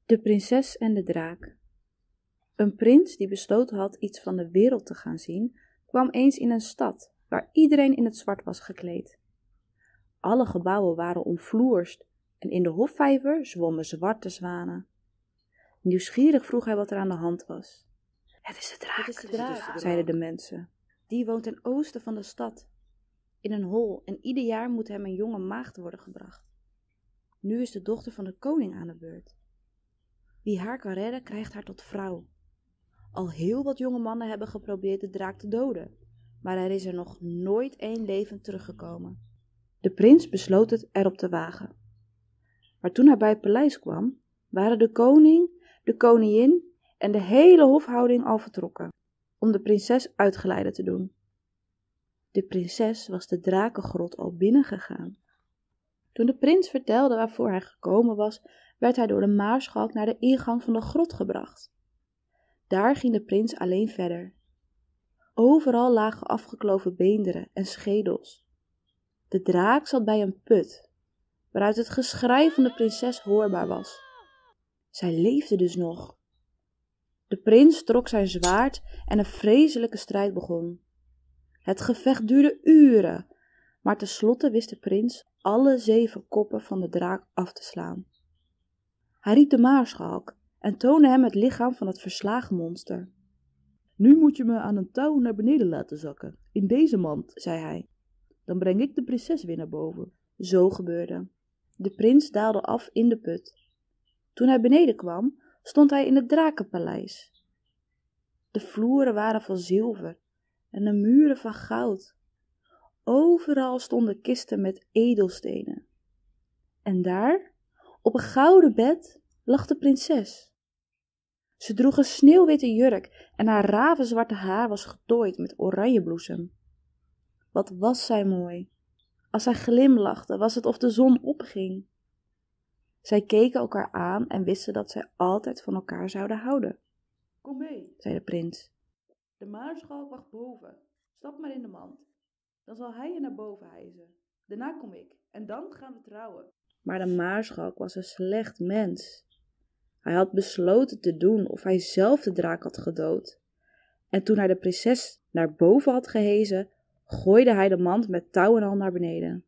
De prinses en de draak. Een prins die besloten had iets van de wereld te gaan zien, kwam eens in een stad waar iedereen in het zwart was gekleed. Alle gebouwen waren omvloerst en in de hofvijver zwommen zwarte zwanen. Nieuwsgierig vroeg hij wat er aan de hand was. Het is de draak, zeiden de mensen. Die woont ten oosten van de stad, in een hol, en ieder jaar moet hem een jonge maagd worden gebracht. Nu is de dochter van de koning aan de beurt. Wie haar kan redden, krijgt haar tot vrouw. Al heel wat jonge mannen hebben geprobeerd de draak te doden, maar er is er nog nooit één levend teruggekomen. De prins besloot het erop te wagen. Maar toen hij bij het paleis kwam, waren de koning, de koningin en de hele hofhouding al vertrokken, om de prinses uitgeleide te doen. De prinses was de drakengrot al binnengegaan. Toen de prins vertelde waarvoor hij gekomen was, werd hij door de maarschalk naar de ingang van de grot gebracht. Daar ging de prins alleen verder. Overal lagen afgekloven beenderen en schedels. De draak zat bij een put, waaruit het geschrei van de prinses hoorbaar was. Zij leefde dus nog. De prins trok zijn zwaard en een vreselijke strijd begon. Het gevecht duurde uren, maar tenslotte wist de prins alle 7 koppen van de draak af te slaan. Hij riep de maarschalk en toonde hem het lichaam van het verslagen monster. Nu moet je me aan een touw naar beneden laten zakken, in deze mand, zei hij. Dan breng ik de prinses weer naar boven. Zo gebeurde. De prins daalde af in de put. Toen hij beneden kwam, stond hij in het drakenpaleis. De vloeren waren van zilver en de muren van goud. Overal stonden kisten met edelstenen. En daar, op een gouden bed, lag de prinses. Ze droeg een sneeuwwitte jurk en haar ravenzwarte haar was getooid met oranjebloesem. Wat was zij mooi. Als zij glimlachte, was het of de zon opging. Zij keken elkaar aan en wisten dat zij altijd van elkaar zouden houden. Kom mee, zei de prins. De maarschalk wacht boven. Stap maar in de mand. Dan zal hij je naar boven hijsen. Daarna kom ik en dan gaan we trouwen. Maar de maarschalk was een slecht mens. Hij had besloten te doen of hij zelf de draak had gedood. En toen hij de prinses naar boven had gehezen, gooide hij de mand met touw en al naar beneden.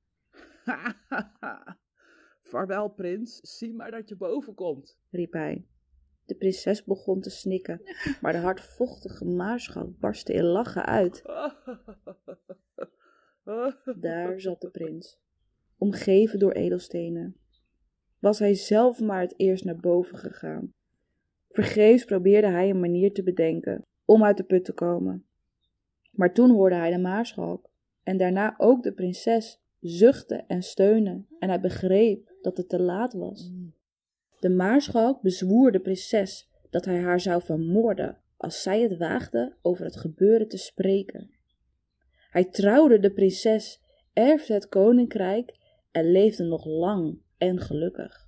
Vaarwel, prins, zie maar dat je boven komt, riep hij. De prinses begon te snikken, maar de hardvochtige maarschalk barstte in lachen uit. Daar zat de prins, omgeven door edelstenen. Was hij zelf maar het eerst naar boven gegaan. Vergeefs probeerde hij een manier te bedenken om uit de put te komen. Maar toen hoorde hij de maarschalk en daarna ook de prinses zuchten en steunen en hij begreep dat het te laat was. De maarschalk bezwoer de prinses dat hij haar zou vermoorden als zij het waagde over het gebeuren te spreken. Hij trouwde de prinses, erfde het koninkrijk en leefde nog lang en gelukkig.